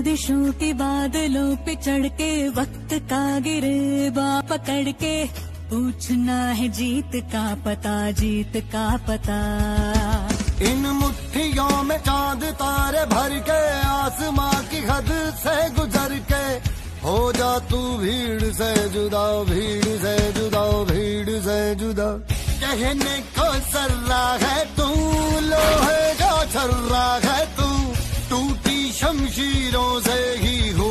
गर्दिशों के बादलों पे चढ़ के वक्त का गिरेबा पकड़ के पूछना है जीत का पता, जीत का पता। इन मुट्ठियों में चांद तारे भर के आसमां की हद से गुजर के हो जा तू भीड़ से जुदा, भीड़ से जुदा, भीड़ से जुदा। कहने को सर्रा है तू, लोहे का छर्रा है तू, टूटी शमशीरों से ही हो।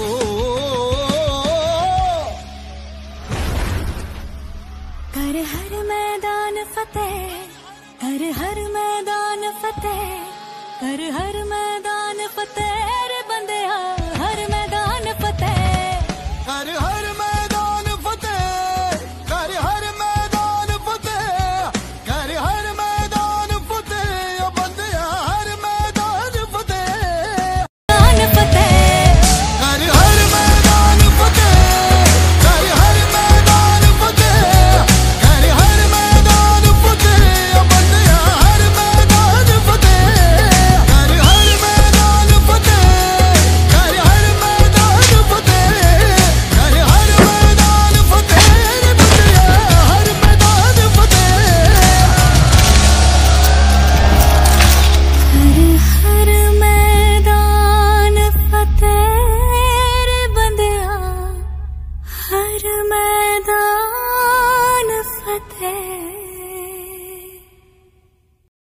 कर हर मैदान फतेह, कर हर मैदान फतेह, कर हर मैदान फतेह।